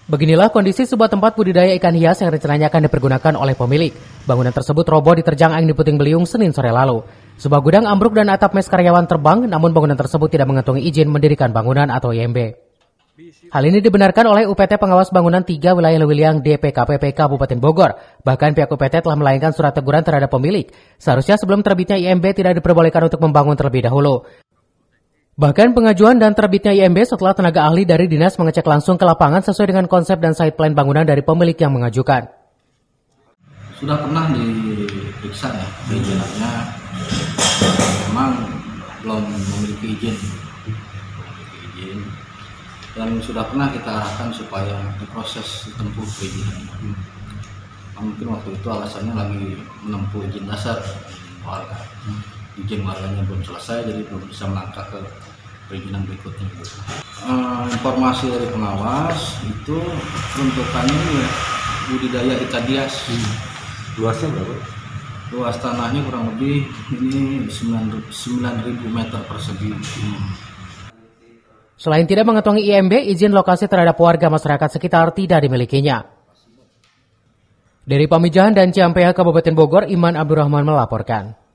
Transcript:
Beginilah kondisi sebuah tempat budidaya ikan hias yang rencananya akan dipergunakan oleh pemilik. Bangunan tersebut roboh diterjang angin di puting beliung Senin sore lalu. Sebuah gudang ambruk dan atap mes karyawan terbang, namun bangunan tersebut tidak mengantongi izin mendirikan bangunan atau IMB. Hal ini dibenarkan oleh UPT Pengawas Bangunan 3 Wilayah Lewiliang DPKPP Kabupaten Bogor. Bahkan pihak UPT telah melayangkan surat teguran terhadap pemilik. Seharusnya sebelum terbitnya IMB tidak diperbolehkan untuk membangun terlebih dahulu. Bahkan pengajuan dan terbitnya IMB setelah tenaga ahli dari dinas mengecek langsung ke lapangan sesuai dengan konsep dan site plan bangunan dari pemilik yang mengajukan. Sudah pernah diperiksa ya, perizinannya memang belum memiliki izin. Dan sudah pernah kita arahkan supaya diproses ditempuh perizinan. Mungkin waktu itu alasannya lagi menempuh izin dasar warga. Izin warganya belum selesai, jadi belum bisa melangkah ke perizinan berikutnya. Informasi dari pengawas itu peruntukannya ya budidaya ikan hias. Luasnya berapa? Luas tanahnya kurang lebih ini 9.000 meter persegi. Selain tidak mengantongi IMB, izin lokasi terhadap warga masyarakat sekitar tidak dimilikinya. Dari Pamijahan dan Ciampea, Kabupaten Bogor, Iman Abdurrahman melaporkan.